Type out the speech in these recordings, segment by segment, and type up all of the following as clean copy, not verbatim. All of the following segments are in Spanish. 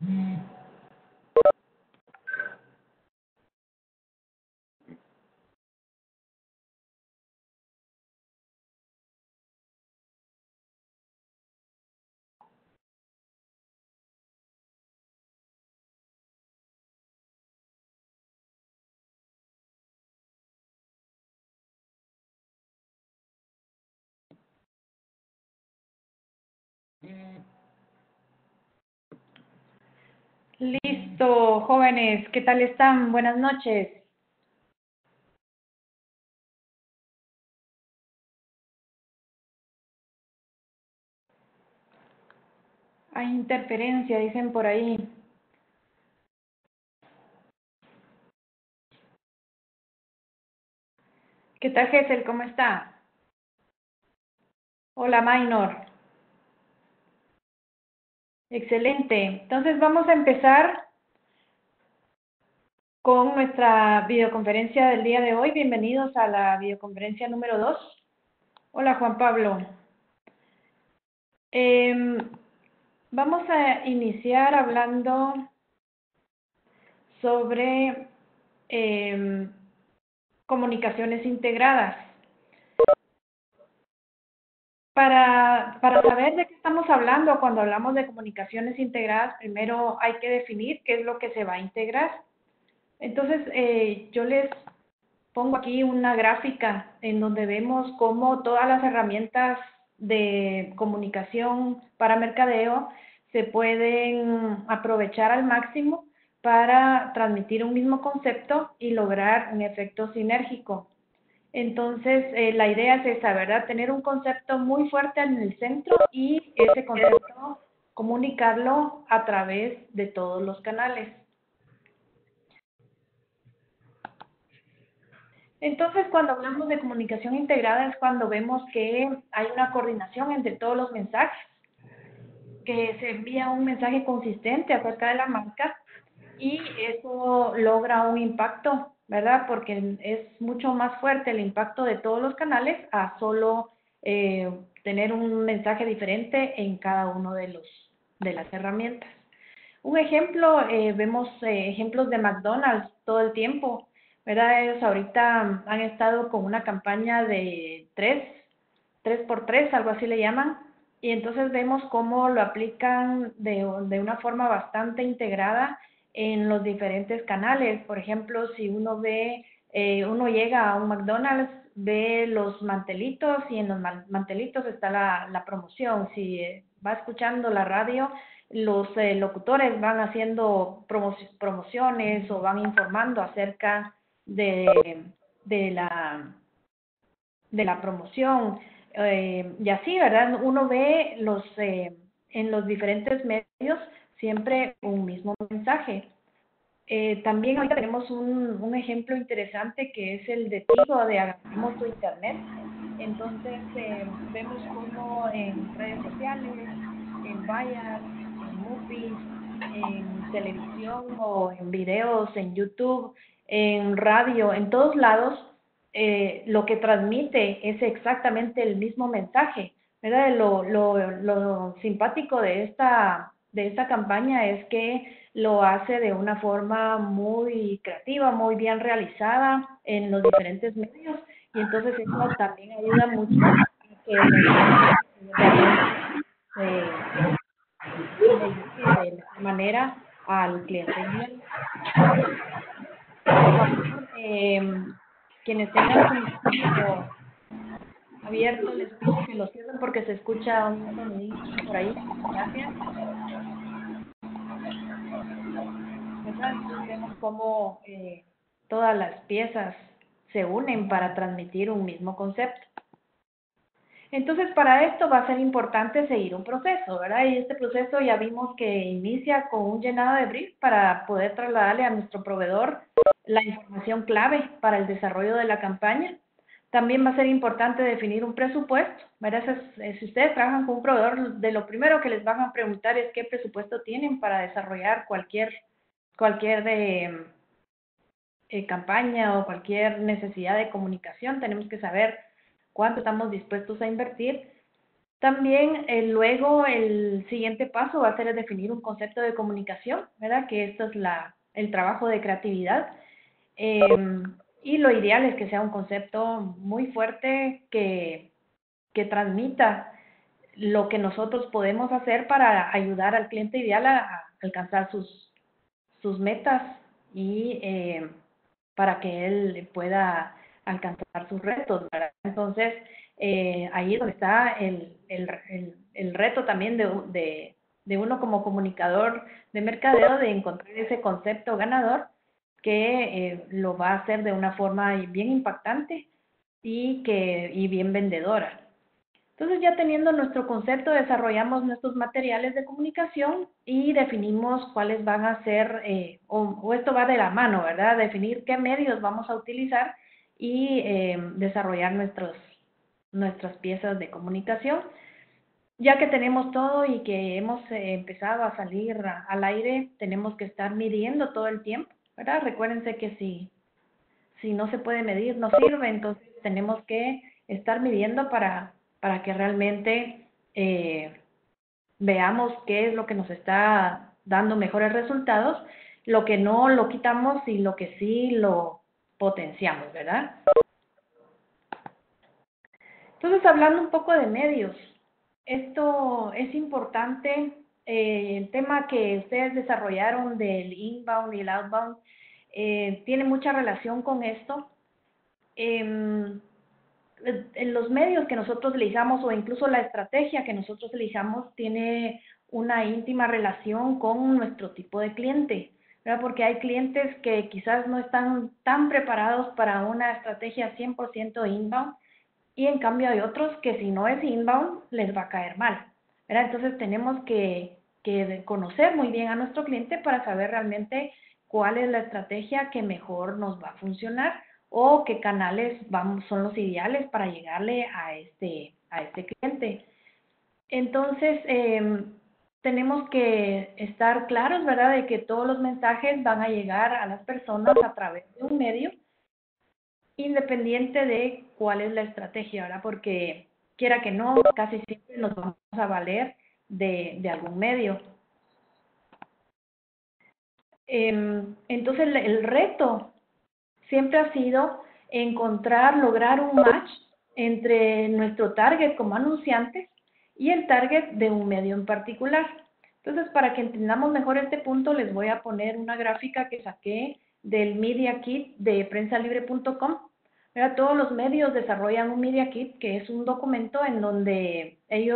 Listo, jóvenes, ¿qué tal están? Buenas noches. Hay interferencia, dicen por ahí. ¿Qué tal, Gesell? ¿Cómo está? Hola, Minor. Excelente. Entonces vamos a empezar con nuestra videoconferencia del día de hoy. Bienvenidos a la videoconferencia número 2. Hola, Juan Pablo. Em, Vamos a iniciar hablando sobre comunicaciones integradas. Para saber de qué estamos hablando cuando hablamos de comunicaciones integradas, primero hay que definir qué es lo que se va a integrar. Entonces, yo les pongo aquí una gráfica en donde vemos cómo todas las herramientas de comunicación para mercadeo se pueden aprovechar al máximo para transmitir un mismo concepto y lograr un efecto sinérgico. Entonces, la idea es esa, ¿verdad? Tener un concepto muy fuerte en el centro y ese concepto comunicarlo a través de todos los canales. Entonces, cuando hablamos de comunicación integrada es cuando vemos que hay una coordinación entre todos los mensajes, que se envía un mensaje consistente acerca de la marca y eso logra un impacto, ¿verdad? Porque es mucho más fuerte el impacto de todos los canales a solo tener un mensaje diferente en cada uno de las herramientas. Un ejemplo, vemos ejemplos de McDonald's todo el tiempo, ¿verdad? Ellos ahorita han estado con una campaña de tres por tres, algo así le llaman, y entonces vemos cómo lo aplican de una forma bastante integrada en los diferentes canales. Por ejemplo, si uno ve, uno llega a un McDonald's, ve los mantelitos y en los mantelitos está la promoción. Si va escuchando la radio, los locutores van haciendo promociones o van informando acerca de, de la, de la promoción. Y así, ¿verdad? Uno ve en los diferentes medios siempre un mismo mensaje. También ahorita tenemos un ejemplo interesante que es el de Tigo, de Hagamos tu Internet. Entonces, vemos cómo en redes sociales, en vallas, en movies, en televisión o en videos, en YouTube, en radio, en todos lados, lo que transmite es exactamente el mismo mensaje, ¿verdad? Lo simpático de esta campaña es que lo hace de una forma muy creativa, muy bien realizada en los diferentes medios y entonces eso también ayuda mucho a que el mensaje le llegue de mejor manera al cliente ideal. Por favor, quienes tengan su micrófono abierto, les pido que lo cierren porque se escucha un sonidito por ahí. Gracias. ¿Verdad? Entonces vemos cómo todas las piezas se unen para transmitir un mismo concepto. Entonces, para esto va a ser importante seguir un proceso, ¿verdad? Y este proceso ya vimos que inicia con un llenado de brief para poder trasladarle a nuestro proveedor la información clave para el desarrollo de la campaña. También va a ser importante definir un presupuesto, ¿verdad? Si ustedes trabajan con un proveedor, de lo primero que les van a preguntar es qué presupuesto tienen para desarrollar cualquier campaña o cualquier necesidad de comunicación. Tenemos que saber cuánto estamos dispuestos a invertir También luego el siguiente paso va a ser definir un concepto de comunicación, ¿verdad? Que esto es el trabajo de creatividad. Y lo ideal es que sea un concepto muy fuerte que transmita lo que nosotros podemos hacer para ayudar al cliente ideal a alcanzar sus metas y para que él pueda alcanzar sus retos, ¿verdad? Entonces, ahí es donde está el reto también de uno como comunicador de mercadeo, de encontrar ese concepto ganador que lo va a hacer de una forma bien impactante y bien vendedora. Entonces, ya teniendo nuestro concepto, desarrollamos nuestros materiales de comunicación y definimos cuáles van a ser, o esto va de la mano, ¿verdad? Definir qué medios vamos a utilizar y desarrollar nuestras piezas de comunicación. Ya que tenemos todo y que hemos empezado a salir al aire, tenemos que estar midiendo todo el tiempo, ¿verdad? Recuérdense que si no se puede medir, no sirve, entonces tenemos que estar midiendo para que realmente veamos qué es lo que nos está dando mejores resultados, lo que no lo quitamos y lo que sí lo potenciamos, ¿verdad? Entonces, hablando un poco de medios, esto es importante, el tema que ustedes desarrollaron del inbound y el outbound tiene mucha relación con esto. Em, en los medios que nosotros elijamos o incluso la estrategia que nosotros elijamos tiene una íntima relación con nuestro tipo de cliente, ¿verdad? Porque hay clientes que quizás no están tan preparados para una estrategia 100% inbound y en cambio hay otros que si no es inbound les va a caer mal, ¿verdad? Entonces tenemos que conocer muy bien a nuestro cliente para saber realmente cuál es la estrategia que mejor nos va a funcionar o qué canales son los ideales para llegarle a este cliente. Entonces, tenemos que estar claros, ¿verdad?, de que todos los mensajes van a llegar a las personas a través de un medio, independiente de cuál es la estrategia, ¿verdad? Porque quiera que no, casi siempre nos vamos a valer de algún medio. Entonces, el reto siempre ha sido lograr un match entre nuestro target como anunciantes y el target de un medio en particular. Entonces, para que entendamos mejor este punto, les voy a poner una gráfica que saqué del Media Kit de prensalibre.com. Todos los medios desarrollan un Media Kit, que es un documento en donde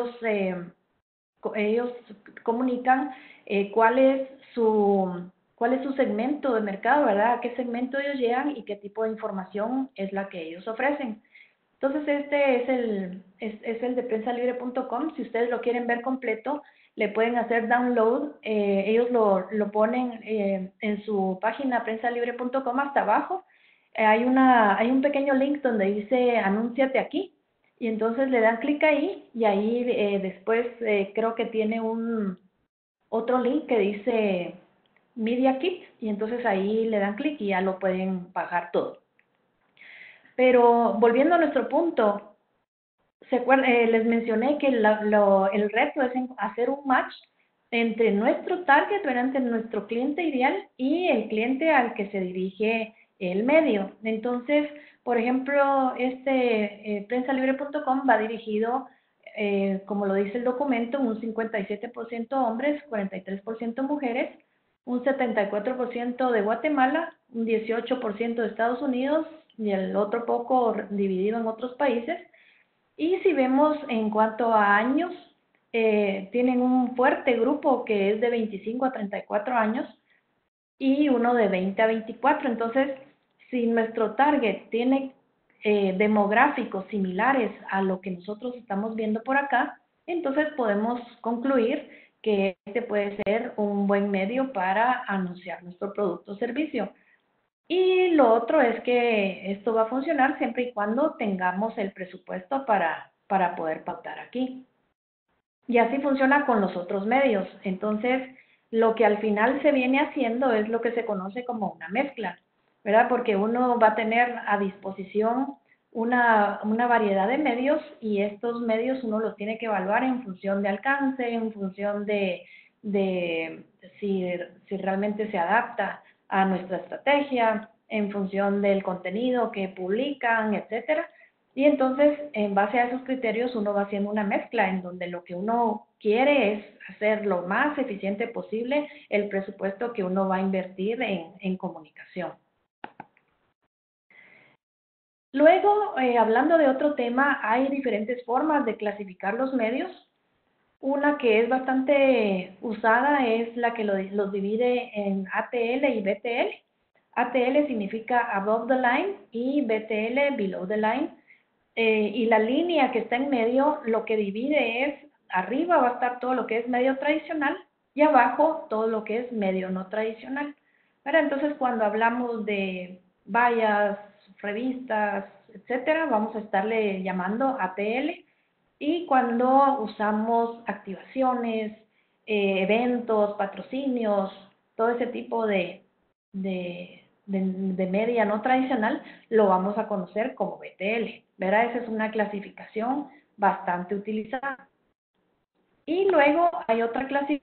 ellos comunican cuál es su segmento de mercado, ¿verdad? A qué segmento ellos llegan y qué tipo de información es la que ellos ofrecen. Entonces, este es el de prensalibre.com. Si ustedes lo quieren ver completo, le pueden hacer download. Ellos lo ponen en su página prensalibre.com hasta abajo. Hay un pequeño link donde dice anúnciate aquí. Y entonces le dan clic ahí y ahí después creo que tiene otro link que dice Media Kit y entonces ahí le dan clic y ya lo pueden bajar todo. Pero volviendo a nuestro punto, les mencioné que el reto es hacer un match entre nuestro target, entre nuestro cliente ideal y el cliente al que se dirige el medio. Entonces, por ejemplo, prensalibre.com va dirigido, como lo dice el documento, un 57% hombres, 43% mujeres, un 74% de Guatemala, un 18% de Estados Unidos y el otro poco dividido en otros países. Y si vemos en cuanto a años, tienen un fuerte grupo que es de 25 a 34 años y uno de 20 a 24. Entonces, si nuestro target tiene demográficos similares a lo que nosotros estamos viendo por acá, entonces podemos concluir que este puede ser un buen medio para anunciar nuestro producto o servicio. Y lo otro es que esto va a funcionar siempre y cuando tengamos el presupuesto para poder pautar aquí. Y así funciona con los otros medios. Entonces, lo que al final se viene haciendo es lo que se conoce como una mezcla, ¿verdad? Porque uno va a tener a disposición una variedad de medios y estos medios uno los tiene que evaluar en función de alcance, en función de si realmente se adapta a nuestra estrategia, en función del contenido que publican, etcétera. Y entonces, en base a esos criterios, uno va haciendo una mezcla en donde lo que uno quiere es hacer lo más eficiente posible el presupuesto que uno va a invertir en comunicación. Luego, hablando de otro tema, hay diferentes formas de clasificar los medios. Una que es bastante usada es la que los divide en ATL y BTL. ATL significa above the line y BTL below the line. Y la línea que está en medio lo que divide es, arriba va a estar todo lo que es medio tradicional y abajo todo lo que es medio no tradicional. Pero entonces cuando hablamos de vallas, revistas, etcétera, vamos a estarle llamando ATL. Y cuando usamos activaciones, eventos, patrocinios, todo ese tipo de media no tradicional, lo vamos a conocer como BTL, ¿verdad? Esa es una clasificación bastante utilizada. Y luego hay otra clasificación,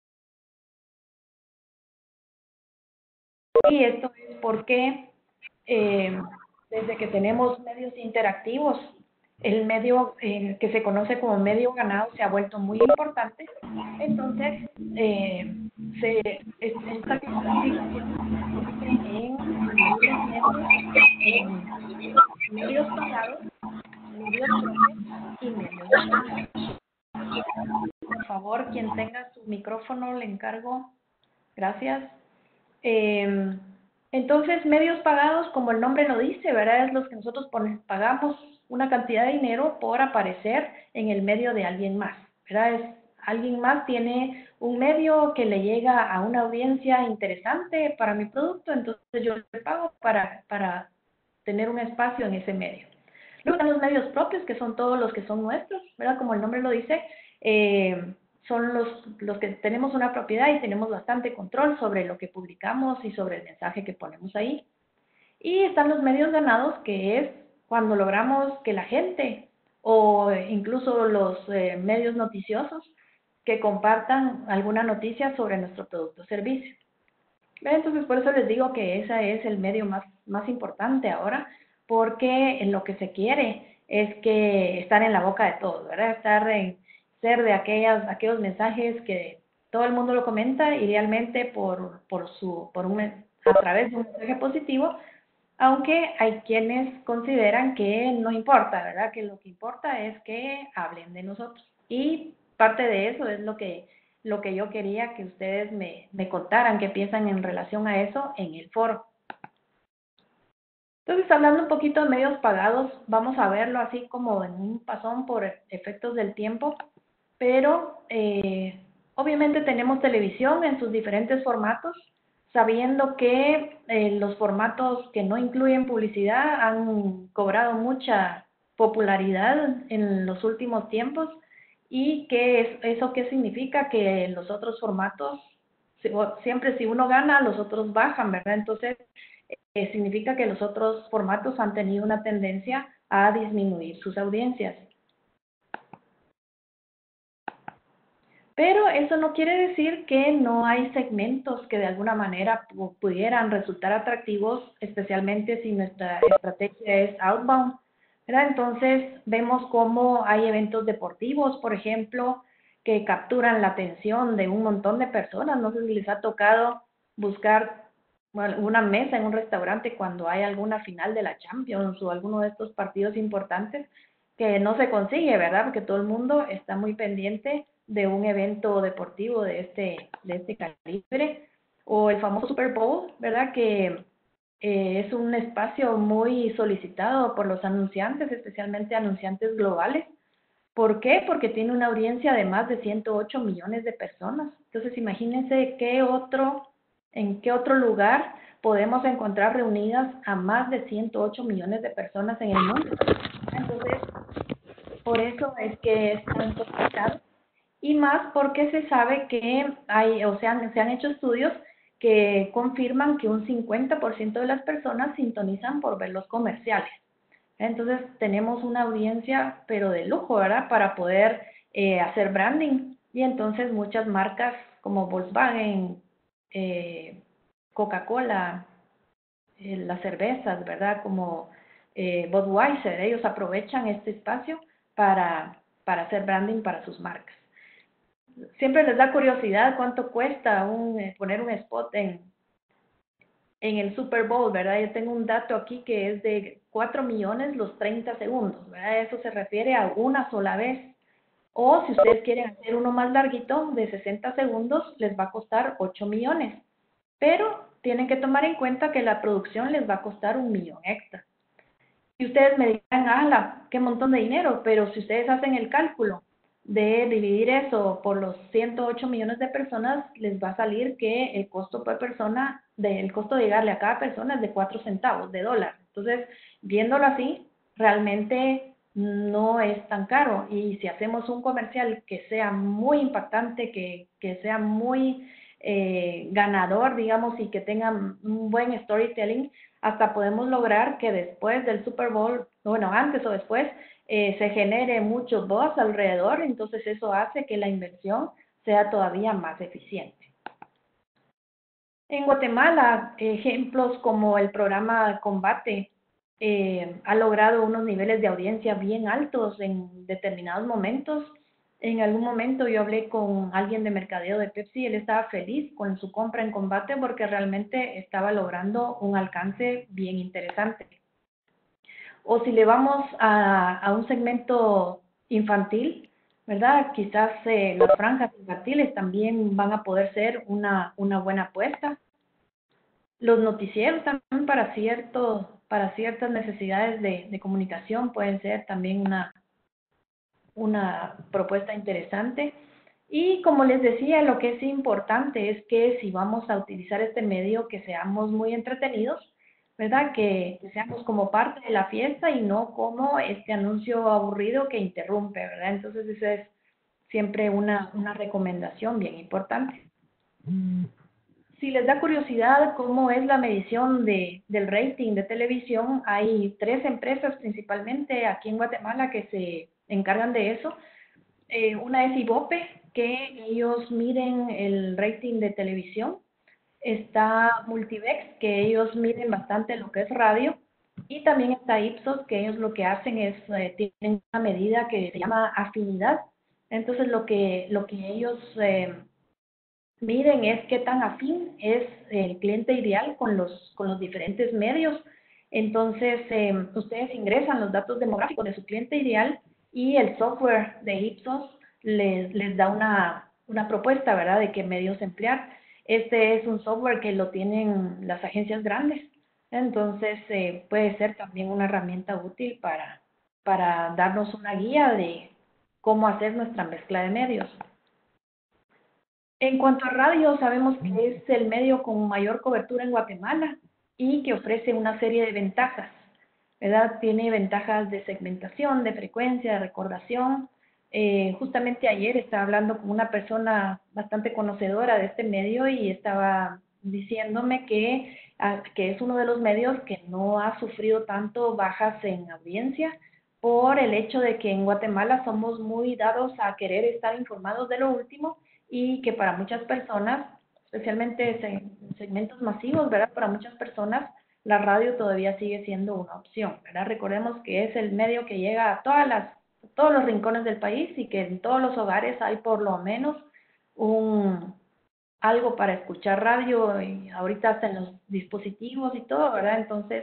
y esto es porque desde que tenemos medios interactivos, el medio que se conoce como medio ganado se ha vuelto muy importante. Entonces, esta clasificación se divide en medios pagados, medios propios y medios ganados. Por favor, quien tenga su micrófono, le encargo. Gracias. Entonces, medios pagados, como el nombre lo dice, ¿verdad? Es los que nosotros pagamos una cantidad de dinero por aparecer en el medio de alguien más, ¿verdad? Alguien más tiene un medio que le llega a una audiencia interesante para mi producto, entonces yo le pago para tener un espacio en ese medio. Luego están los medios propios, que son todos los que son nuestros, ¿verdad? Como el nombre lo dice, son los que tenemos una propiedad y tenemos bastante control sobre lo que publicamos y sobre el mensaje que ponemos ahí. Y están los medios ganados, que es cuando logramos que la gente o incluso los medios noticiosos que compartan alguna noticia sobre nuestro producto o servicio. Entonces, por eso les digo que ese es el medio más importante ahora, porque en lo que se quiere es que estar en la boca de todos, ¿verdad? Ser de aquellos mensajes que todo el mundo lo comenta, idealmente a través de un mensaje positivo, aunque hay quienes consideran que no importa, ¿verdad? Que lo que importa es que hablen de nosotros. Y parte de eso es lo que yo quería que ustedes me contaran qué piensan en relación a eso en el foro. Entonces, hablando un poquito de medios pagados, vamos a verlo así como en un pasón por efectos del tiempo, pero obviamente tenemos televisión en sus diferentes formatos, sabiendo que los formatos que no incluyen publicidad han cobrado mucha popularidad en los últimos tiempos. ¿Y eso qué significa? Que los otros formatos, siempre si uno gana, los otros bajan, ¿verdad? Entonces, significa que los otros formatos han tenido una tendencia a disminuir sus audiencias. Pero eso no quiere decir que no hay segmentos que de alguna manera pudieran resultar atractivos, especialmente si nuestra estrategia es outbound, ¿verdad? Entonces, vemos cómo hay eventos deportivos, por ejemplo, que capturan la atención de un montón de personas. No sé si les ha tocado buscar una mesa en un restaurante cuando hay alguna final de la Champions o alguno de estos partidos importantes que no se consigue, ¿verdad? Porque todo el mundo está muy pendiente de un evento deportivo de este calibre, o el famoso Super Bowl, ¿verdad? Que es un espacio muy solicitado por los anunciantes, especialmente anunciantes globales. ¿Por qué? Porque tiene una audiencia de más de 108 millones de personas. Entonces, imagínense en qué otro lugar podemos encontrar reunidas a más de 108 millones de personas en el mundo. Entonces, por eso es que es tan solicitado. Y más porque se sabe que se han hecho estudios que confirman que un 50% de las personas sintonizan por ver los comerciales. Entonces tenemos una audiencia, pero de lujo, ¿verdad? Para poder hacer branding. Y entonces muchas marcas como Volkswagen, Coca-Cola, las cervezas, ¿verdad? Como Budweiser, ellos aprovechan este espacio para hacer branding para sus marcas. Siempre les da curiosidad cuánto cuesta poner un spot en el Super Bowl, ¿verdad? Yo tengo un dato aquí que es de 4 millones los 30 segundos, ¿verdad? Eso se refiere a una sola vez. O si ustedes quieren hacer uno más larguito, de 60 segundos, les va a costar 8 millones. Pero tienen que tomar en cuenta que la producción les va a costar 1 millón extra. Y ustedes me dirán, ¡hala! ¡Qué montón de dinero! Pero si ustedes hacen el cálculo de dividir eso por los 108 millones de personas, les va a salir que el costo por persona, el costo de llegarle a cada persona es de 4 centavos de dólar. Entonces, viéndolo así, realmente no es tan caro. Y si hacemos un comercial que sea muy impactante, que sea muy ganador, digamos, y que tenga un buen storytelling, hasta podemos lograr que después del Super Bowl, bueno, antes o después, se genere mucho buzz alrededor, entonces eso hace que la inversión sea todavía más eficiente. En Guatemala, ejemplos como el programa Combate ha logrado unos niveles de audiencia bien altos en determinados momentos. En algún momento yo hablé con alguien de mercadeo de Pepsi, él estaba feliz con su compra en Combate porque realmente estaba logrando un alcance bien interesante. O si le vamos a un segmento infantil, ¿verdad? Quizás las franjas infantiles también van a poder ser una buena apuesta. Los noticieros también para ciertas necesidades de comunicación pueden ser también una propuesta interesante. Y como les decía, lo que es importante es que si vamos a utilizar este medio, que seamos muy entretenidos, ¿verdad? Que seamos como parte de la fiesta y no como este anuncio aburrido que interrumpe, ¿verdad? Entonces esa es siempre una recomendación bien importante. Si les da curiosidad cómo es la medición del rating de televisión, hay 3 empresas principalmente aquí en Guatemala que se encargan de eso. Una es Ibope, que ellos miden el rating de televisión. Está Multivex, que ellos miden bastante lo que es radio. Y también está Ipsos, que ellos lo que hacen es, tienen una medida que se llama afinidad. Entonces, lo que ellos miden es qué tan afín es el cliente ideal con los diferentes medios. Entonces, ustedes ingresan los datos demográficos de su cliente ideal y el software de Ipsos les da una propuesta, ¿verdad?, de qué medios emplear. Este es un software que lo tienen las agencias grandes. Entonces, puede ser también una herramienta útil para darnos una guía de cómo hacer nuestra mezcla de medios. En cuanto a radio, sabemos que es el medio con mayor cobertura en Guatemala y que ofrece una serie de ventajas, ¿verdad? Tiene ventajas de segmentación, de frecuencia, de recordación. Justamente ayer estaba hablando con una persona bastante conocedora de este medio y estaba diciéndome que es uno de los medios que no ha sufrido tanto bajas en audiencia por el hecho de que en Guatemala somos muy dados a querer estar informados de lo último y que para muchas personas, especialmente en segmentos masivos, ¿verdad? Para muchas personas la radio todavía sigue siendo una opción, ¿verdad? Recordemos que es el medio que llega a todos los rincones del país y que en todos los hogares hay por lo menos algo para escuchar radio y ahorita hasta en los dispositivos y todo, ¿verdad? Entonces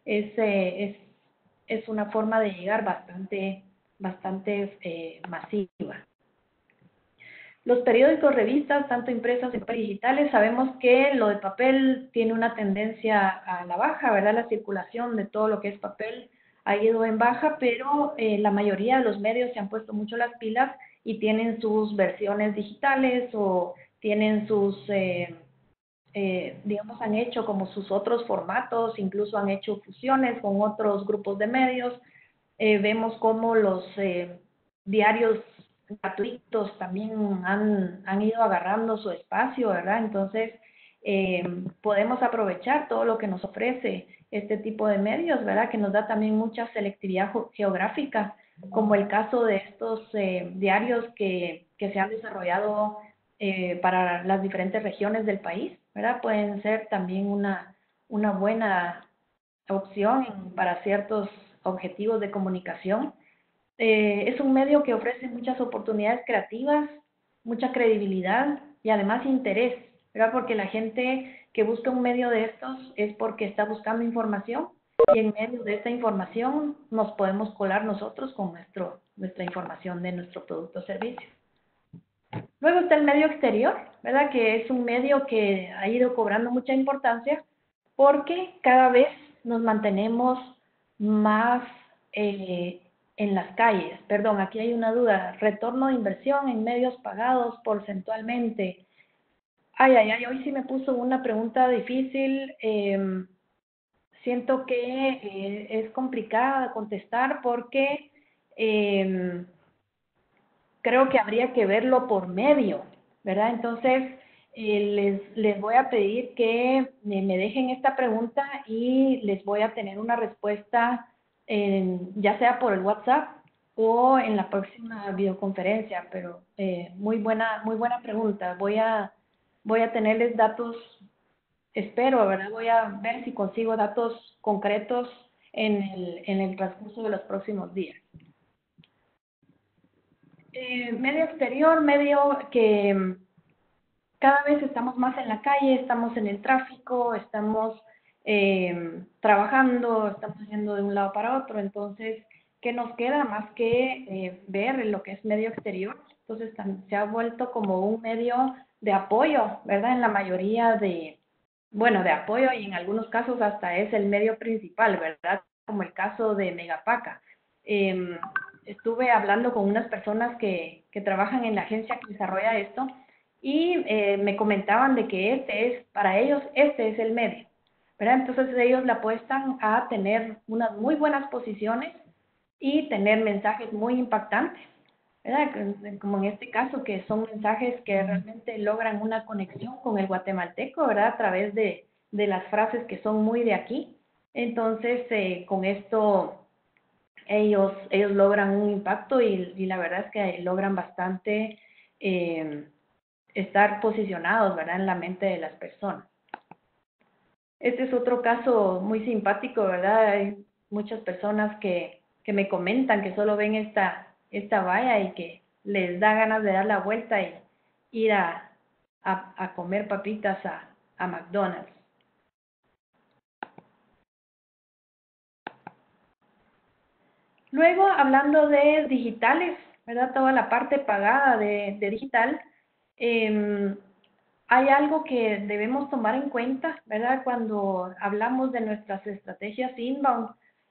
es una forma de llegar bastante masiva. Los periódicos, revistas, tanto impresas como digitales, sabemos que lo de papel tiene una tendencia a la baja, ¿verdad? La circulación de todo lo que es papel ha ido en baja, pero la mayoría de los medios se han puesto mucho las pilas y tienen sus versiones digitales o tienen digamos, han hecho como sus otros formatos, incluso han hecho fusiones con otros grupos de medios. Vemos cómo los diarios gratuitos también han ido agarrando su espacio, ¿verdad? Entonces, podemos aprovechar todo lo que nos ofrece este tipo de medios, ¿verdad? Que nos da también mucha selectividad geográfica, como el caso de estos diarios que se han desarrollado para las diferentes regiones del país, ¿verdad? Pueden ser también una buena opción para ciertos objetivos de comunicación. Es un medio que ofrece muchas oportunidades creativas, mucha credibilidad y además interés, ¿verdad? Porque la gente que busca un medio de estos es porque está buscando información y en medio de esta información nos podemos colar nosotros con nuestra información de nuestro producto o servicio. Luego está el medio exterior, ¿verdad? Que es un medio que ha ido cobrando mucha importancia porque cada vez nos mantenemos más en las calles. Perdón, aquí hay una duda. Retorno de inversión en medios pagados porcentualmente. Ay, ay, ay, hoy sí me puso una pregunta difícil. Siento que es complicada de contestar porque creo que habría que verlo por medio, ¿verdad? Entonces, les voy a pedir que me dejen esta pregunta y les voy a tener una respuesta, ya sea por el WhatsApp o en la próxima videoconferencia, pero muy buena pregunta. Voy a tenerles datos, espero, ¿verdad? Voy a ver si consigo datos concretos en el transcurso de los próximos días. Medio exterior, medio que cada vez estamos más en la calle, estamos en el tráfico, estamos trabajando, estamos yendo de un lado para otro, entonces, ¿qué nos queda más que ver lo que es medio exterior? Entonces, se ha vuelto como un medio de apoyo, ¿verdad? En la mayoría bueno, de apoyo y en algunos casos hasta es el medio principal, ¿verdad? Como el caso de Megapaca. Estuve hablando con unas personas que trabajan en la agencia que desarrolla esto y me comentaban de que para ellos, este es el medio, ¿verdad? Entonces ellos le apuestan a tener unas muy buenas posiciones y tener mensajes muy impactantes, ¿verdad? Como en este caso, que son mensajes que realmente logran una conexión con el guatemalteco, ¿verdad? A través de las frases que son muy de aquí. Entonces, con esto ellos logran un impacto y la verdad es que logran bastante estar posicionados, ¿verdad? En la mente de las personas. Este es otro caso muy simpático, ¿verdad? Hay muchas personas que me comentan que solo ven esta valla y que les da ganas de dar la vuelta y ir a comer papitas a McDonald's. Luego, hablando de digitales, ¿verdad? Toda la parte pagada de digital, hay algo que debemos tomar en cuenta, ¿verdad? Cuando hablamos de nuestras estrategias inbound.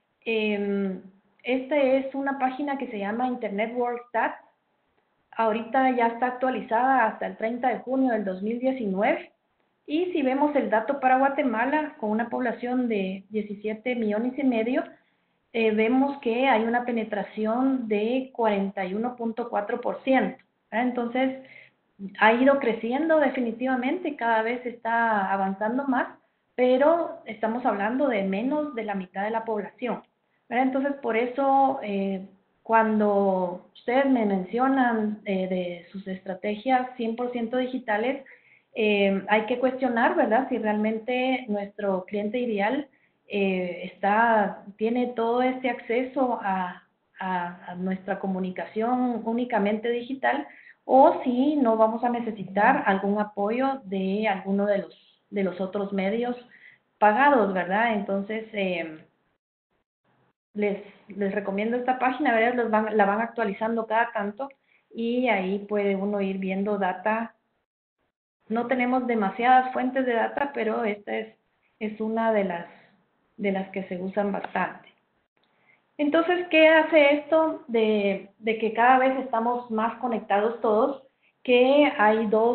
Esta es una página que se llama Internet World Stats. Ahorita ya está actualizada hasta el 30 de junio del 2019. Y si vemos el dato para Guatemala, con una población de 17 millones y medio, vemos que hay una penetración de 41.4%. Entonces, ha ido creciendo definitivamente, cada vez está avanzando más, pero estamos hablando de menos de la mitad de la población, ¿verdad? Entonces, por eso, cuando ustedes me mencionan de sus estrategias 100% digitales, hay que cuestionar, ¿verdad? Si realmente nuestro cliente ideal tiene todo este acceso a nuestra comunicación únicamente digital, o si no vamos a necesitar algún apoyo de alguno de los otros medios pagados, ¿verdad? Entonces, les recomiendo esta página, ¿verdad? La van actualizando cada tanto y ahí puede uno ir viendo data. No tenemos demasiadas fuentes de data, pero esta es una de las que se usan bastante. Entonces, ¿qué hace esto de que cada vez estamos más conectados todos? Que hay dos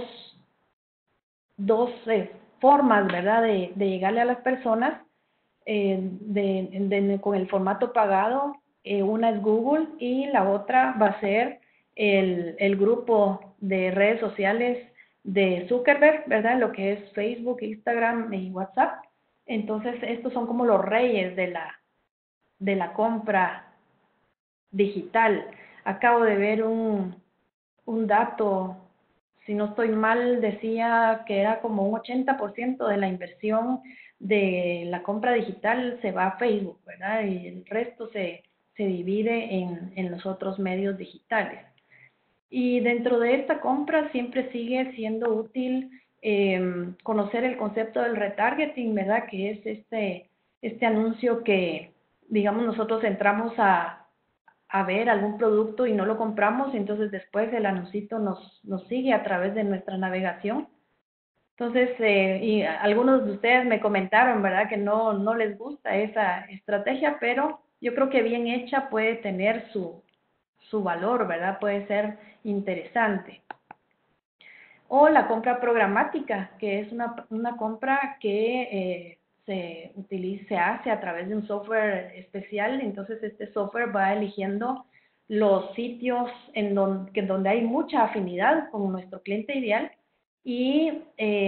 formas, ¿verdad?, de llegarle a las personas con el formato pagado. Una es Google y la otra va a ser el grupo de redes sociales de Zuckerberg, ¿verdad?, lo que es Facebook, Instagram y WhatsApp. Entonces, estos son como los reyes de la compra digital. Acabo de ver un dato, si no estoy mal, decía que era como un 80% de la inversión de la compra digital se va a Facebook, ¿verdad? Y el resto se divide en los otros medios digitales. Y dentro de esta compra siempre sigue siendo útil conocer el concepto del retargeting, ¿verdad? Que es este anuncio que, digamos, nosotros entramos a ver algún producto y no lo compramos, entonces después el anuncito nos sigue a través de nuestra navegación. Entonces, y algunos de ustedes me comentaron, ¿verdad? Que no les gusta esa estrategia, pero yo creo que bien hecha puede tener su valor, ¿verdad? Puede ser interesante. O la compra programática, que es una compra que se hace a través de un software especial. Entonces, este software va eligiendo los sitios donde hay mucha afinidad con nuestro cliente ideal y,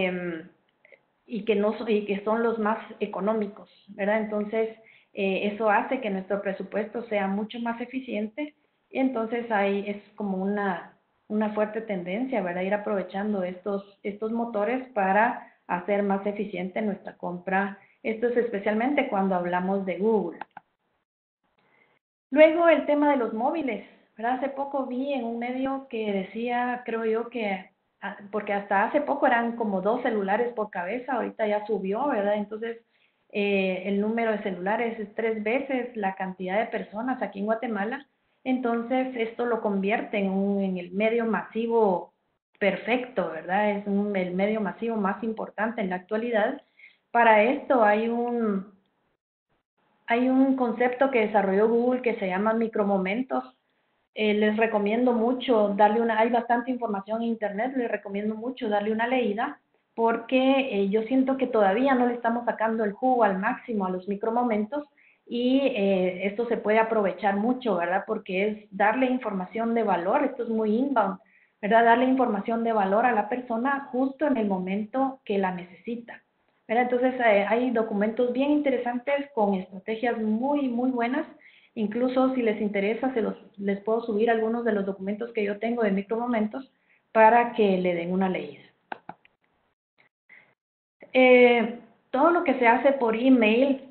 y que son los más económicos, ¿verdad? Entonces, eso hace que nuestro presupuesto sea mucho más eficiente. Y entonces ahí es como una fuerte tendencia, ¿verdad? Ir aprovechando estos motores para hacer más eficiente nuestra compra. Esto es especialmente cuando hablamos de Google. Luego el tema de los móviles, ¿verdad? Hace poco vi en un medio que decía, creo yo que, porque hasta hace poco eran como 2 celulares por cabeza, ahorita ya subió, ¿verdad? Entonces el número de celulares es 3 veces la cantidad de personas aquí en Guatemala. Entonces esto lo convierte en el medio masivo perfecto, ¿verdad? Es el medio masivo más importante en la actualidad. Para esto hay un concepto que desarrolló Google que se llama micromomentos. Les recomiendo mucho hay bastante información en internet, les recomiendo mucho darle una leída porque yo siento que todavía no le estamos sacando el jugo al máximo a los micromomentos y esto se puede aprovechar mucho, ¿verdad? Porque es darle información de valor, esto es muy inbound, ¿verdad? Darle información de valor a la persona justo en el momento que la necesita, ¿verdad? Entonces hay documentos bien interesantes con estrategias muy, muy buenas. Incluso si les interesa, les puedo subir algunos de los documentos que yo tengo de micromomentos para que le den una leída. Todo lo que se hace por email,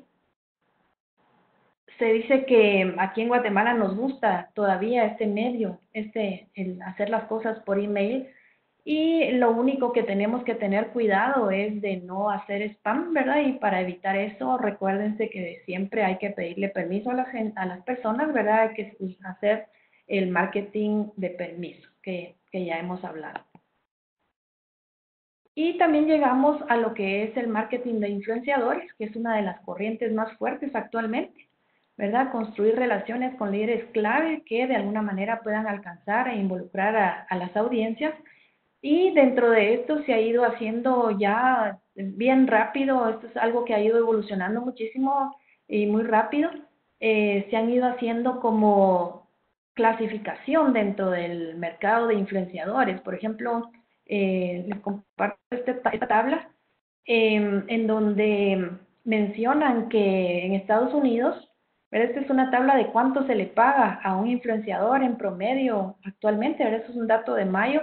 se dice que aquí en Guatemala nos gusta todavía este medio, el hacer las cosas por email. Y lo único que tenemos que tener cuidado es de no hacer spam, ¿verdad? Y para evitar eso, recuérdense que siempre hay que pedirle permiso a las personas, ¿verdad? Hay que hacer el marketing de permiso, que ya hemos hablado. Y también llegamos a lo que es el marketing de influenciadores, que es una de las corrientes más fuertes actualmente, ¿verdad? Construir relaciones con líderes clave que de alguna manera puedan alcanzar e involucrar a las audiencias. Y dentro de esto se ha ido haciendo ya bien rápido, esto es algo que ha ido evolucionando muchísimo y muy rápido. Se han ido haciendo como clasificación dentro del mercado de influenciadores. Por ejemplo, les comparto esta tabla en donde mencionan que en Estados Unidos, pero esta es una tabla de cuánto se le paga a un influenciador en promedio actualmente, ¿verdad? Eso es un dato de mayo.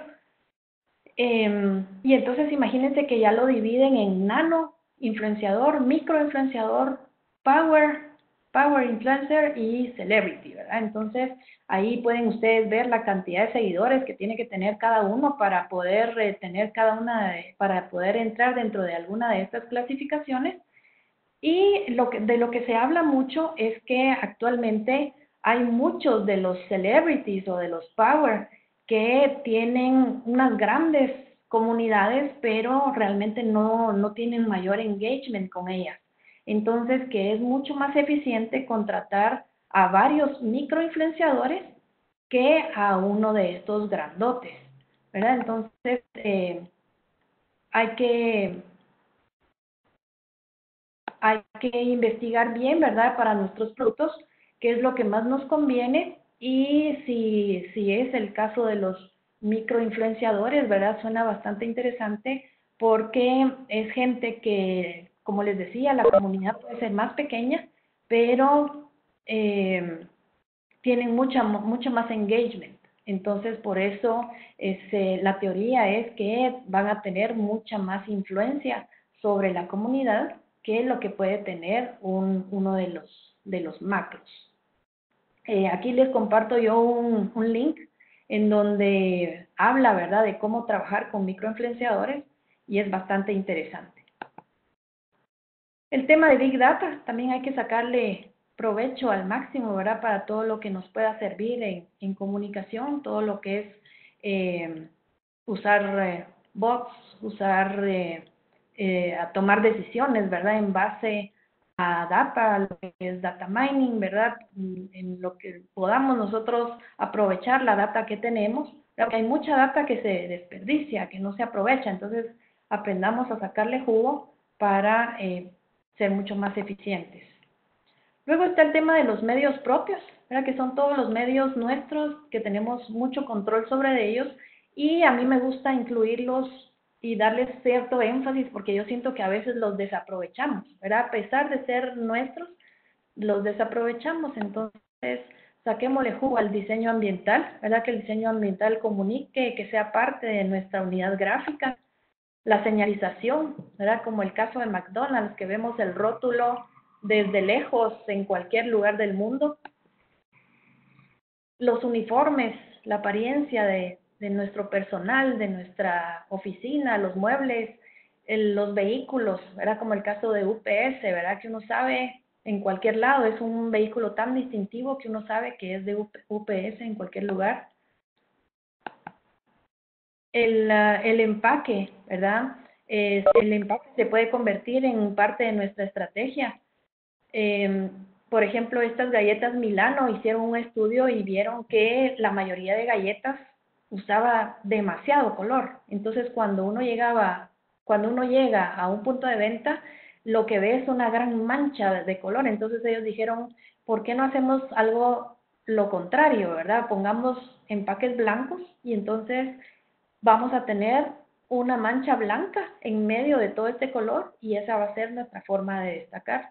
Y entonces imagínense que ya lo dividen en nano influenciador, micro influenciador, power influencer y celebrity, ¿verdad? Entonces ahí pueden ustedes ver la cantidad de seguidores que tiene que tener cada uno para poder tener para poder entrar dentro de alguna de estas clasificaciones. Y de lo que se habla mucho es que actualmente hay muchos de los celebrities o de los power que tienen unas grandes comunidades, pero realmente no tienen mayor engagement con ellas. Entonces, que es mucho más eficiente contratar a varios microinfluenciadores que a uno de estos grandotes, ¿verdad? Entonces, hay que hay que investigar bien, ¿verdad? Para nuestros productos, qué es lo que más nos conviene y si es el caso de los microinfluenciadores, ¿verdad? Suena bastante interesante porque es gente que como les decía, la comunidad puede ser más pequeña, pero tienen mucho más engagement. Entonces, por eso la teoría es que van a tener mucha más influencia sobre la comunidad que lo que puede tener uno de los macros. Aquí les comparto yo un link en donde habla, ¿verdad?, de cómo trabajar con microinfluenciadores y es bastante interesante. El tema de Big Data, también hay que sacarle provecho al máximo, ¿verdad?, para todo lo que nos pueda servir en comunicación, todo lo que es usar bots, usar, a tomar decisiones, ¿verdad?, en base a data, lo que es data mining, ¿verdad?, en lo que podamos nosotros aprovechar la data que tenemos, porque hay mucha data que se desperdicia, que no se aprovecha, entonces aprendamos a sacarle jugo para ser mucho más eficientes. Luego está el tema de los medios propios, ¿verdad?, que son todos los medios nuestros, que tenemos mucho control sobre ellos, y a mí me gusta incluirlos y darles cierto énfasis, porque yo siento que a veces los desaprovechamos, ¿verdad? A pesar de ser nuestros, los desaprovechamos, entonces saquémosle jugo al diseño ambiental, ¿verdad? Que el diseño ambiental comunique, que sea parte de nuestra unidad gráfica, la señalización, ¿verdad? Como el caso de McDonald's, que vemos el rótulo desde lejos en cualquier lugar del mundo. Los uniformes, la apariencia de nuestro personal, de nuestra oficina, los muebles, los vehículos, ¿verdad? Como el caso de UPS, ¿verdad? Que uno sabe en cualquier lado, es un vehículo tan distintivo que uno sabe que es de UPS en cualquier lugar. El empaque, ¿verdad? El empaque se puede convertir en parte de nuestra estrategia. Por ejemplo, estas galletas Milano hicieron un estudio y vieron que la mayoría de galletas usaba demasiado color. Entonces, cuando uno llega a un punto de venta, lo que ve es una gran mancha de color. Entonces ellos dijeron, ¿por qué no hacemos algo lo contrario, verdad? Pongamos empaques blancos y entonces vamos a tener una mancha blanca en medio de todo este color y esa va a ser nuestra forma de destacar.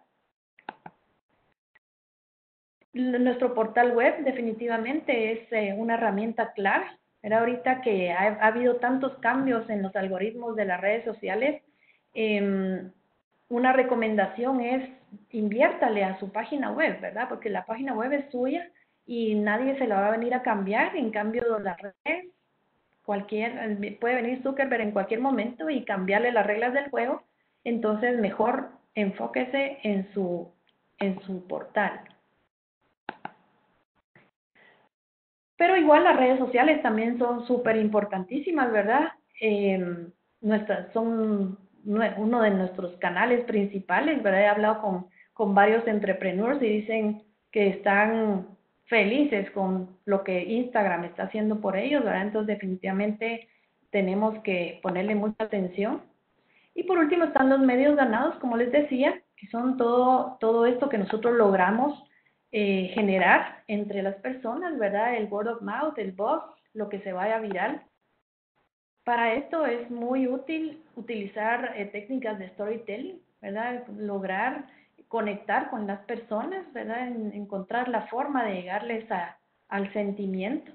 Nuestro portal web definitivamente es una herramienta clave. Era ahorita que ha habido tantos cambios en los algoritmos de las redes sociales, una recomendación es inviértale a su página web, ¿verdad? Porque la página web es suya y nadie se la va a venir a cambiar. En cambio, las redes, puede venir Zuckerberg en cualquier momento y cambiarle las reglas del juego. Entonces, mejor enfóquese en su portal. Pero igual las redes sociales también son súper importantísimas, ¿verdad? Son uno de nuestros canales principales, ¿verdad? He hablado con varios entrepreneurs y dicen que están felices con lo que Instagram está haciendo por ellos, ¿verdad? Entonces definitivamente tenemos que ponerle mucha atención. Y por último están los medios ganados, como les decía, que son todo esto que nosotros logramos generar entre las personas, ¿verdad? El word of mouth, el buzz, lo que se vaya viral. Para esto es muy útil utilizar técnicas de storytelling, ¿verdad? Lograr conectar con las personas, ¿verdad? Encontrar la forma de llegarles al sentimiento.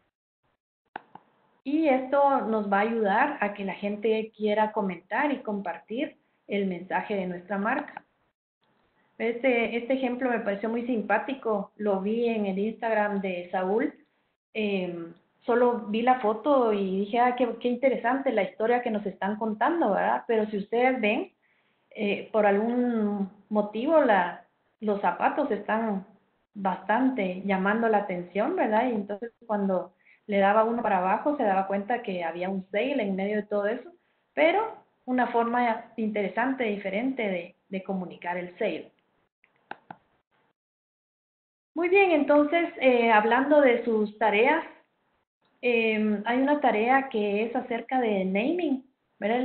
Y esto nos va a ayudar a que la gente quiera comentar y compartir el mensaje de nuestra marca. Este ejemplo me pareció muy simpático, lo vi en el Instagram de Saúl. Solo vi la foto y dije, qué interesante la historia que nos están contando, ¿verdad? Pero si ustedes ven, por algún motivo los zapatos están bastante llamando la atención, ¿verdad? Y entonces cuando le daba uno para abajo se daba cuenta que había un sale en medio de todo eso, pero una forma interesante, diferente de comunicar el sale. Muy bien, entonces hablando de sus tareas, hay una tarea que es acerca de naming, ¿verdad?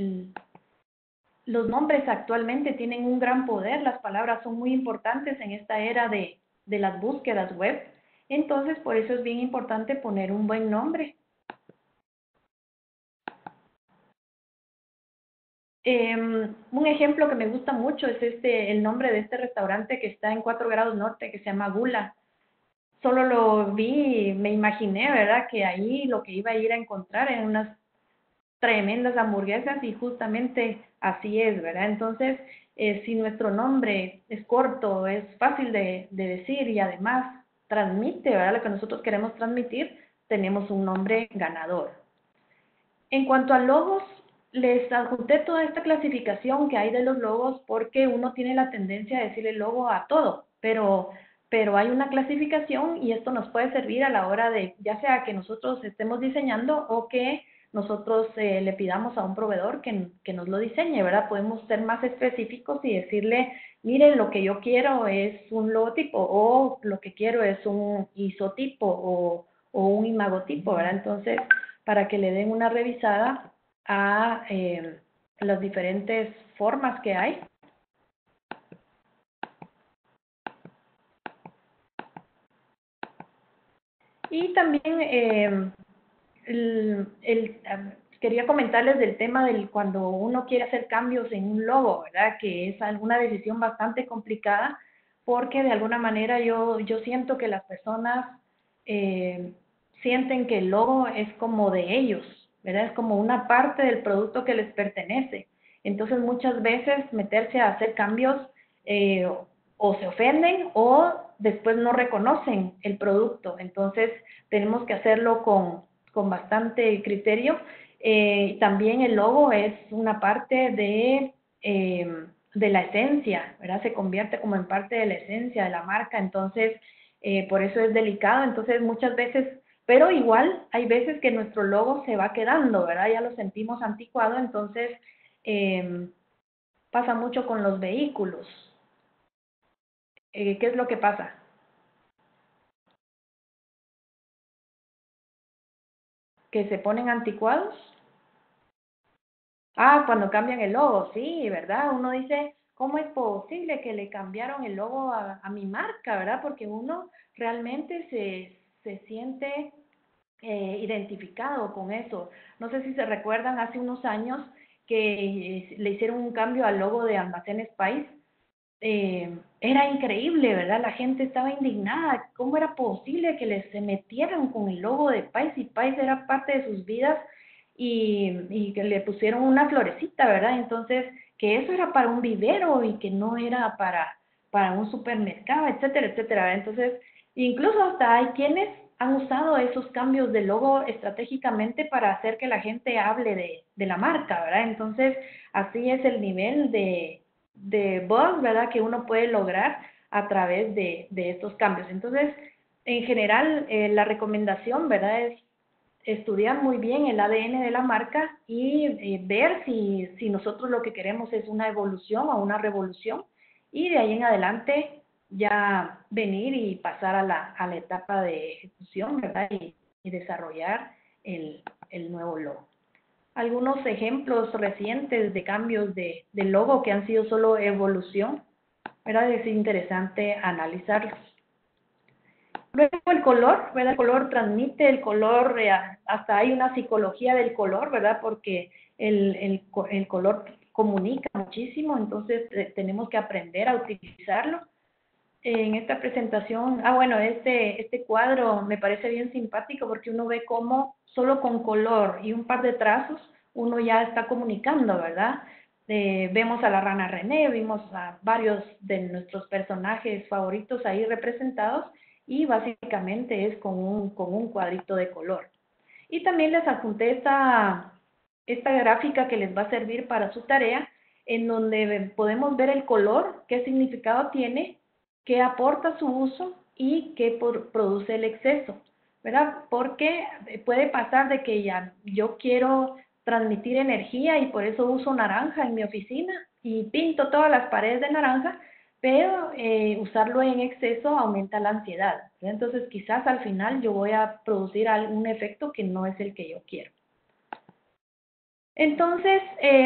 Los nombres actualmente tienen un gran poder, las palabras son muy importantes en esta era de las búsquedas web, entonces por eso es bien importante poner un buen nombre. Un ejemplo que me gusta mucho es el nombre de este restaurante que está en 4 grados norte, que se llama Gula. Solo lo vi y me imaginé, ¿verdad? Que ahí lo que iba a ir a encontrar eran unas tremendas hamburguesas y justamente así es, ¿verdad? Entonces, si nuestro nombre es corto, es fácil de decir y además transmite, ¿verdad? Lo que nosotros queremos transmitir, tenemos un nombre ganador. En cuanto a logos, les adjunté toda esta clasificación que hay de los logos porque uno tiene la tendencia a decirle logo a todo, pero hay una clasificación y esto nos puede servir a la hora de, ya sea que nosotros estemos diseñando o que nosotros le pidamos a un proveedor que nos lo diseñe, ¿verdad? Podemos ser más específicos y decirle, miren, lo que yo quiero es un logotipo o lo que quiero es un isotipo o un imagotipo, ¿verdad? Entonces, para que le den una revisada a las diferentes formas que hay. Y también quería comentarles del tema del cuando uno quiere hacer cambios en un logo, ¿verdad? Que es alguna decisión bastante complicada porque de alguna manera yo siento que las personas eh, sienten que el logo es como de ellos, ¿verdad? Es como una parte del producto que les pertenece. Entonces muchas veces meterse a hacer cambios eh, o se ofenden o después no reconocen el producto. Entonces tenemos que hacerlo con bastante criterio. También el logo es una parte de la esencia, ¿verdad? Se convierte como en parte de la esencia de la marca, entonces por eso es delicado. Entonces muchas veces, pero igual hay veces que nuestro logo se va quedando, ¿verdad? Ya lo sentimos anticuado, entonces eh, pasa mucho con los vehículos. ¿Qué es lo que pasa? Que se ponen anticuados. Ah, cuando cambian el logo, sí, ¿verdad? Uno dice, ¿cómo es posible que le cambiaron el logo a mi marca, ¿verdad? Porque uno realmente se siente identificado con eso. No sé si se recuerdan hace unos años que le hicieron un cambio al logo de Almacenes País. Era increíble, ¿verdad? La gente estaba indignada. ¿Cómo era posible que les se metieran con el logo de Pais y Pais era parte de sus vidas y que le pusieron una florecita, ¿verdad? Entonces, que eso era para un vivero y que no era para un supermercado, etcétera, etcétera, ¿verdad? Entonces, incluso hasta hay quienes han usado esos cambios de logo estratégicamente para hacer que la gente hable de la marca, ¿verdad? Entonces, así es el nivel de buzz, ¿verdad? Que uno puede lograr a través de estos cambios. Entonces, en general, la recomendación, ¿verdad? Es estudiar muy bien el ADN de la marca y ver si nosotros lo que queremos es una evolución o una revolución y de ahí en adelante ya venir y pasar a la etapa de ejecución, ¿verdad? Y desarrollar el nuevo logo. Algunos ejemplos recientes de cambios de logo que han sido solo evolución, ¿verdad? Es interesante analizarlos. Luego el color, ¿verdad? El color transmite, el color, hasta hay una psicología del color, ¿verdad? Porque el color comunica muchísimo, entonces tenemos que aprender a utilizarlo. En esta presentación, bueno, este cuadro me parece bien simpático porque uno ve cómo solo con color y un par de trazos uno ya está comunicando, ¿verdad? Vemos a la rana René, vimos a varios de nuestros personajes favoritos ahí representados y básicamente es con un cuadrito de color. Y también les adjunté esta gráfica que les va a servir para su tarea, en donde podemos ver el color, qué significado tiene, qué aporta su uso y qué produce el exceso, ¿verdad? Porque puede pasar de que ya yo quiero transmitir energía y por eso uso naranja en mi oficina y pinto todas las paredes de naranja, pero usarlo en exceso aumenta la ansiedad, ¿verdad? Entonces quizás al final yo voy a producir algún efecto que no es el que yo quiero. Entonces,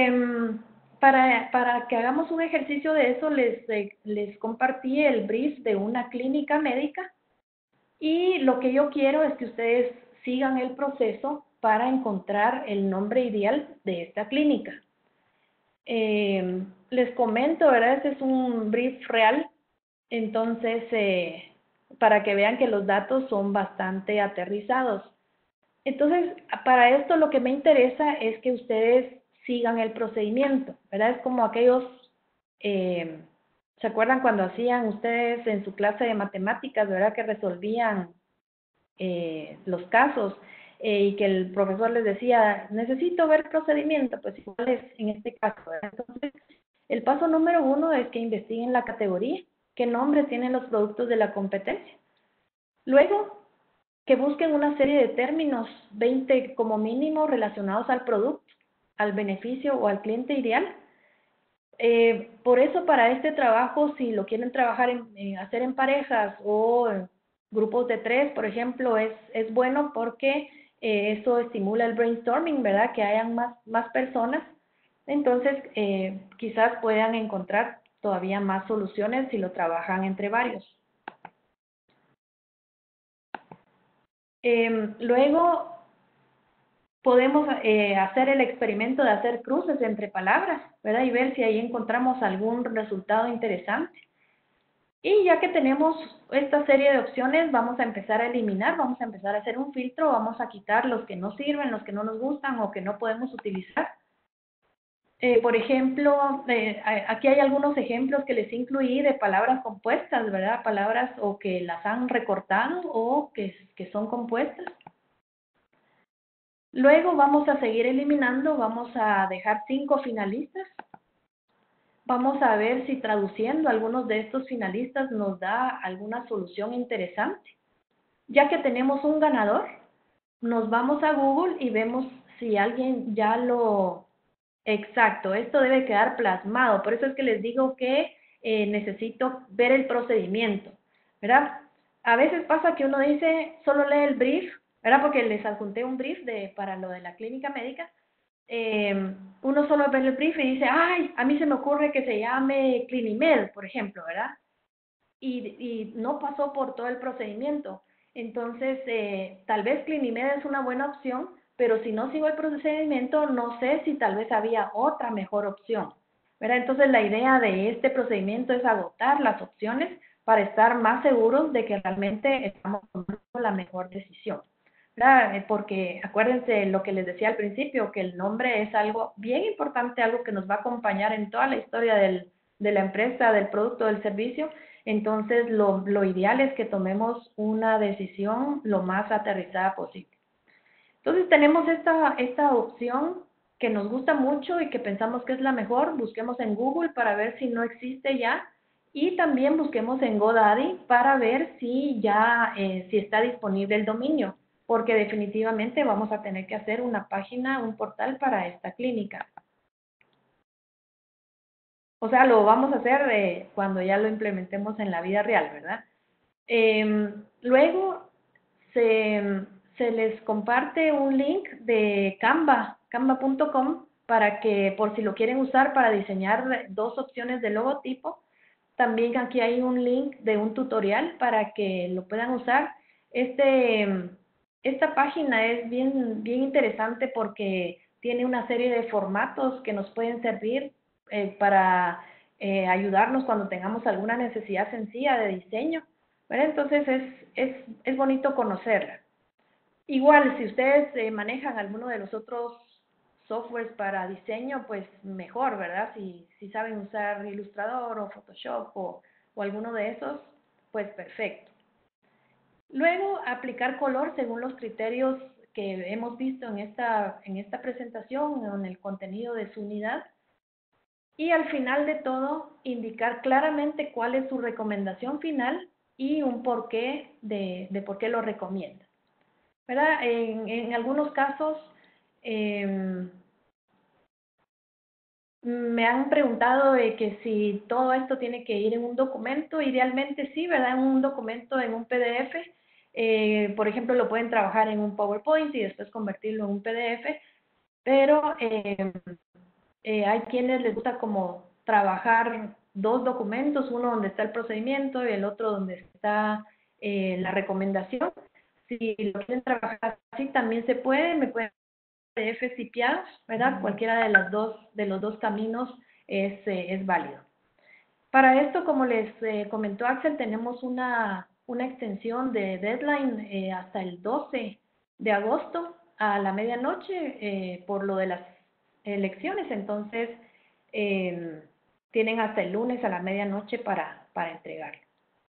para que hagamos un ejercicio de eso, les compartí el brief de una clínica médica y lo que yo quiero es que ustedes sigan el proceso para encontrar el nombre ideal de esta clínica. Les comento, ¿verdad? Este es un brief real, entonces, para que vean que los datos son bastante aterrizados. Entonces, para esto lo que me interesa es que ustedes sigan el procedimiento, ¿verdad? Es como aquellos, eh, ¿se acuerdan cuando hacían ustedes en su clase de matemáticas, ¿verdad? Que resolvían los casos y que el profesor les decía, necesito ver procedimiento, pues igual es en este caso, ¿verdad? Entonces, el paso número 1 es que investiguen la categoría, qué nombre tienen los productos de la competencia. Luego, que busquen una serie de términos, 20 como mínimo, relacionados al producto, al beneficio o al cliente ideal. Por eso, para este trabajo, si lo quieren trabajar hacer en parejas o en grupos de 3, por ejemplo, es bueno porque eso estimula el brainstorming, ¿verdad? Que hayan más personas. Entonces, quizás puedan encontrar todavía más soluciones si lo trabajan entre varios. Luego, podemos hacer el experimento de hacer cruces entre palabras, ¿verdad? Y ver si ahí encontramos algún resultado interesante. Y ya que tenemos esta serie de opciones, vamos a empezar a eliminar, vamos a empezar a hacer un filtro, vamos a quitar los que no sirven, los que no nos gustan o que no podemos utilizar. Por ejemplo, aquí hay algunos ejemplos que les incluí de palabras compuestas, ¿verdad? Palabras o que las han recortado o que son compuestas. Luego vamos a seguir eliminando, vamos a dejar 5 finalistas. Vamos a ver si traduciendo algunos de estos finalistas nos da alguna solución interesante. Ya que tenemos un ganador, nos vamos a Google y vemos si alguien ya lo... Exacto, esto debe quedar plasmado. Por eso es que les digo que necesito ver el procedimiento, ¿verdad? A veces pasa que uno dice, solo lee el brief, ¿verdad? Porque les adjunté un brief para lo de la clínica médica. Uno solo ve el brief y dice, ay, a mí se me ocurre que se llame Clinimed, por ejemplo, ¿verdad? Y no pasó por todo el procedimiento. Entonces, tal vez Clinimed es una buena opción, pero si no sigo el procedimiento, no sé si tal vez había otra mejor opción, ¿verdad? Entonces, la idea de este procedimiento es agotar las opciones para estar más seguros de que realmente estamos tomando la mejor decisión, ¿verdad? Porque acuérdense lo que les decía al principio, que el nombre es algo bien importante, algo que nos va a acompañar en toda la historia de la empresa, del producto, del servicio. Entonces, lo ideal es que tomemos una decisión lo más aterrizada posible. Entonces, tenemos esta opción que nos gusta mucho y que pensamos que es la mejor. Busquemos en Google para ver si no existe ya. Y también busquemos en GoDaddy para ver si ya si está disponible el dominio, porque definitivamente vamos a tener que hacer una página, un portal para esta clínica. O sea, lo vamos a hacer cuando ya lo implementemos en la vida real, ¿verdad? Luego se les comparte un link de Canva, canva.com, para que por si lo quieren usar para diseñar 2 opciones de logotipo. También aquí hay un link de un tutorial para que lo puedan usar. Esta página es bien interesante porque tiene una serie de formatos que nos pueden servir para ayudarnos cuando tengamos alguna necesidad sencilla de diseño, ¿verdad? Entonces es bonito conocerla. Igual, si ustedes manejan alguno de los otros softwares para diseño, pues mejor, ¿verdad? Si saben usar Illustrator o Photoshop o alguno de esos, pues perfecto. Luego, aplicar color según los criterios que hemos visto en esta presentación o en el contenido de su unidad. Y al final de todo, indicar claramente cuál es su recomendación final y un porqué de por qué lo recomienda, ¿verdad? En algunos casos me han preguntado de que si todo esto tiene que ir en un documento, idealmente sí, ¿verdad? En un documento, en un PDF. Por ejemplo, lo pueden trabajar en un PowerPoint y después convertirlo en un PDF, pero hay quienes les gusta como trabajar 2 documentos, uno donde está el procedimiento y el otro donde está la recomendación. Si lo quieren trabajar así, también se puede, me pueden PDF zipeados, ¿verdad? Cualquiera de los dos caminos es válido. Para esto, como les comentó Axel, tenemos una extensión de deadline hasta el 12 de agosto a la medianoche por lo de las elecciones. Entonces, tienen hasta el lunes a la medianoche para entregarlo.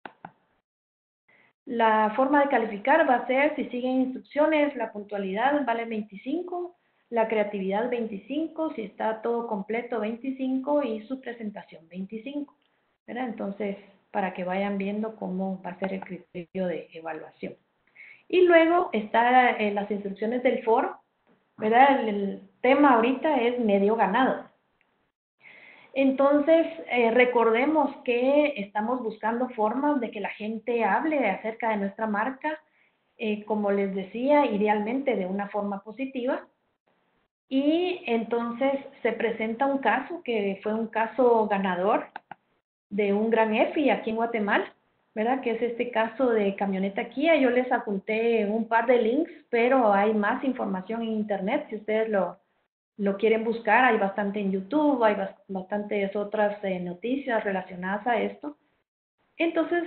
La forma de calificar va a ser, si siguen instrucciones, la puntualidad vale 25, la creatividad 25, si está todo completo 25 y su presentación 25, ¿verdad? Entonces, para que vayan viendo cómo va a ser el criterio de evaluación. Y luego están las instrucciones del foro, ¿verdad? El tema ahorita es medio ganado. Entonces, recordemos que estamos buscando formas de que la gente hable acerca de nuestra marca, como les decía, idealmente de una forma positiva. Y entonces se presenta un caso que fue un caso ganador de un gran EFI aquí en Guatemala, ¿verdad? Que es este caso de camioneta Kia. Yo les apunté un par de links, pero hay más información en internet si ustedes lo quieren buscar. Hay bastante en YouTube, hay bastantes otras noticias relacionadas a esto. Entonces,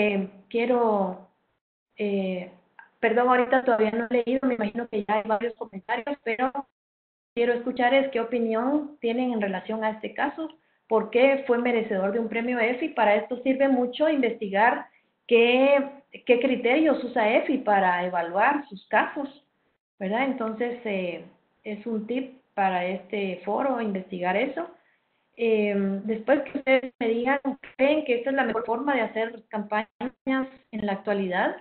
perdón, ahorita todavía no he leído, me imagino que ya hay varios comentarios, pero quiero escuchar qué opinión tienen en relación a este caso, por qué fue merecedor de un premio EFI. Para esto sirve mucho investigar qué criterios usa EFI para evaluar sus casos, ¿verdad? Entonces, es un tip para este foro investigar eso. Después que ustedes me digan, ¿creen que esta es la mejor forma de hacer campañas en la actualidad?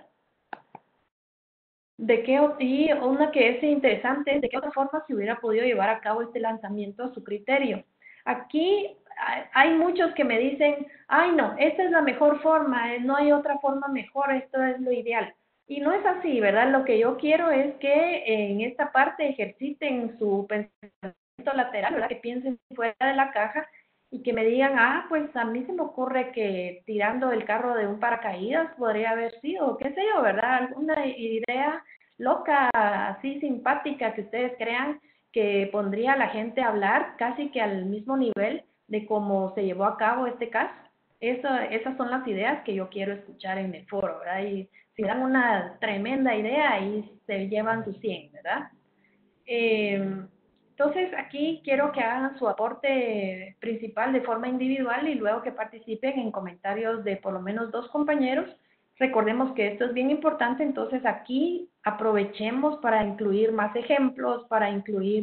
Y una que es interesante es de qué otra forma se hubiera podido llevar a cabo este lanzamiento a su criterio. Aquí hay muchos que me dicen, ay no, esta es la mejor forma, no hay otra forma mejor, esto es lo ideal. Y no es así, ¿verdad? Lo que yo quiero es que en esta parte ejerciten su pensamiento lateral, ¿verdad? Que piensen fuera de la caja y que me digan, pues a mí se me ocurre que tirando el carro de un paracaídas podría haber sido, qué sé yo, ¿verdad? Alguna idea loca, así simpática que ustedes crean que pondría a la gente a hablar casi que al mismo nivel de cómo se llevó a cabo este caso. Esas son las ideas que yo quiero escuchar en el foro, ¿verdad? Y si dan una tremenda idea, ahí se llevan sus 100, ¿verdad? Entonces, aquí quiero que hagan su aporte principal de forma individual y luego que participen en comentarios de por lo menos 2 compañeros. Recordemos que esto es bien importante, entonces aquí aprovechemos para incluir más ejemplos, para incluir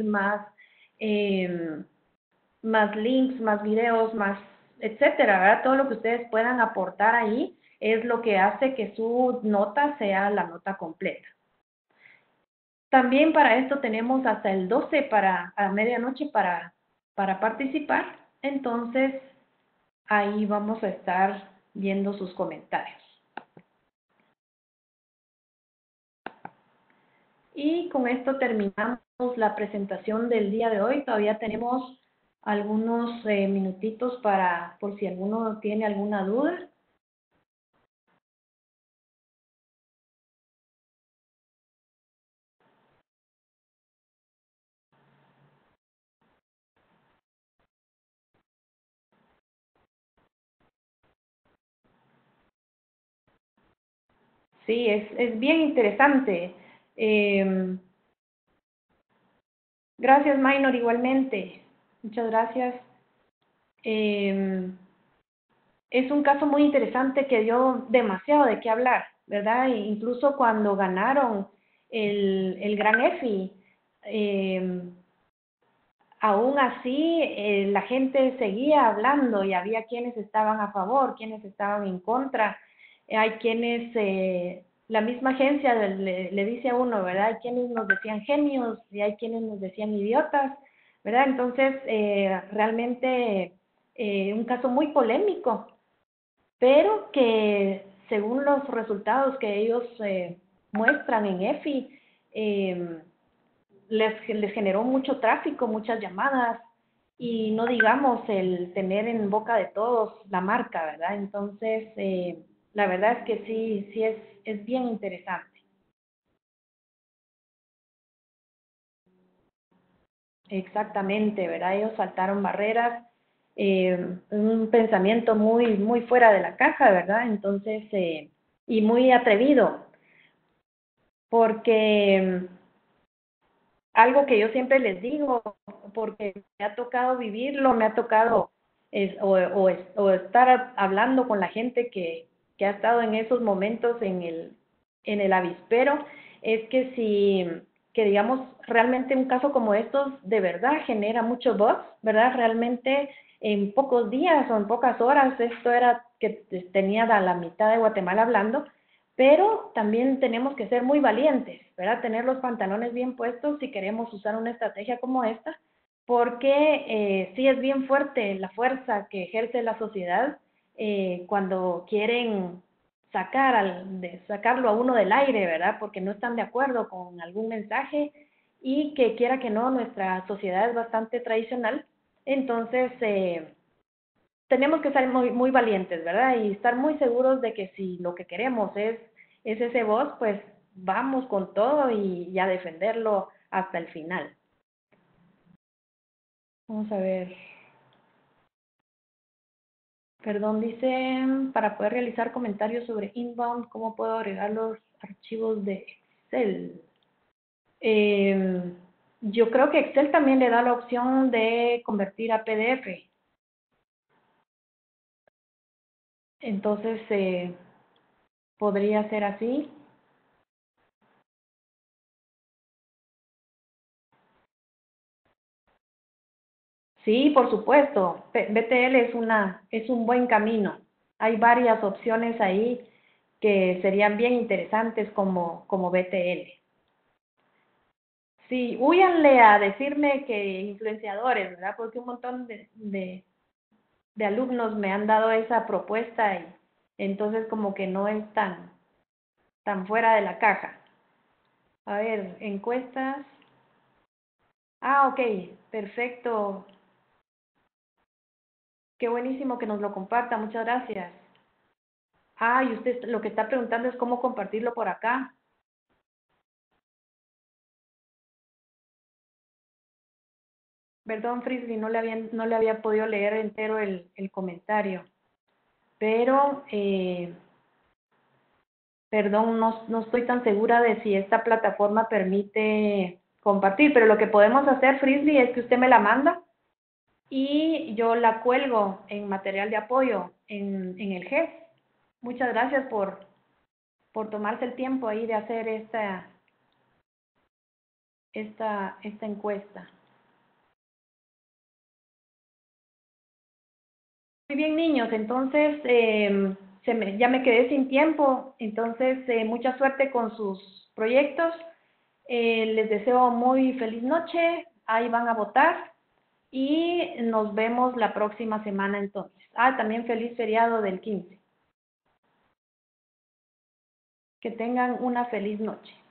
más links, más videos, más, etcétera, ¿verdad? Todo lo que ustedes puedan aportar ahí es lo que hace que su nota sea la nota completa. También para esto tenemos hasta el 12 a medianoche para participar. Entonces, ahí vamos a estar viendo sus comentarios. Y con esto terminamos la presentación del día de hoy. Todavía tenemos algunos minutitos por si alguno tiene alguna duda. Sí, es bien interesante. Gracias, Minor, igualmente. Muchas gracias. Es un caso muy interesante que dio demasiado de qué hablar, ¿verdad? E incluso cuando ganaron el Gran EFI, aún así la gente seguía hablando y había quienes estaban a favor, quienes estaban en contra. Hay quienes, la misma agencia le dice a uno, ¿verdad? Hay quienes nos decían genios y hay quienes nos decían idiotas, ¿verdad? Entonces, realmente un caso muy polémico, pero que según los resultados que ellos muestran en EFI, les generó mucho tráfico, muchas llamadas, y no digamos el tener en boca de todos la marca, ¿verdad? Entonces, la verdad es que sí es bien interesante. Exactamente, ¿verdad? Ellos saltaron barreras, un pensamiento muy fuera de la caja, ¿verdad? Entonces, y muy atrevido, porque algo que yo siempre les digo, porque me ha tocado vivirlo, me ha tocado o estar hablando con la gente que ha estado en esos momentos en el avispero, es que si, que digamos, realmente un caso como estos de verdad genera mucho buzz, ¿verdad? Realmente en pocos días o en pocas horas, esto era que tenía a la mitad de Guatemala hablando, pero también tenemos que ser muy valientes, ¿verdad? Tener los pantalones bien puestos si queremos usar una estrategia como esta, porque sí es bien fuerte la fuerza que ejerce la sociedad cuando quieren sacarlo a uno del aire, ¿verdad? Porque no están de acuerdo con algún mensaje y que quiera que no, nuestra sociedad es bastante tradicional, entonces tenemos que ser muy valientes, ¿verdad? Y estar muy seguros de que si lo que queremos es ese voz, pues vamos con todo y a defenderlo hasta el final. Vamos a ver. Perdón, dice, para poder realizar comentarios sobre inbound, ¿cómo puedo agregar los archivos de Excel? Eh, yo creo que Excel también le da la opción de convertir a PDF. Entonces, podría ser así. Sí, por supuesto. BTL es un buen camino. Hay varias opciones ahí que serían bien interesantes como BTL. Sí, huyanle a decirme que influenciadores, ¿verdad? Porque un montón de alumnos me han dado esa propuesta y entonces como que no es tan fuera de la caja. A ver, encuestas. Ah, ok, perfecto. Qué buenísimo que nos lo comparta. Muchas gracias. Ah, y usted lo que está preguntando es cómo compartirlo por acá. Perdón, Frisby, no le había podido leer entero el comentario. Pero, perdón, no estoy tan segura de si esta plataforma permite compartir, pero lo que podemos hacer, Frisby, es que usted me la manda y yo la cuelgo en material de apoyo en el GES. Muchas gracias por tomarse el tiempo ahí de hacer esta encuesta. Muy bien, niños, entonces ya me quedé sin tiempo, entonces mucha suerte con sus proyectos. Les deseo muy feliz noche, ahí van a votar y nos vemos la próxima semana entonces. Ah, también feliz feriado del 15. Que tengan una feliz noche.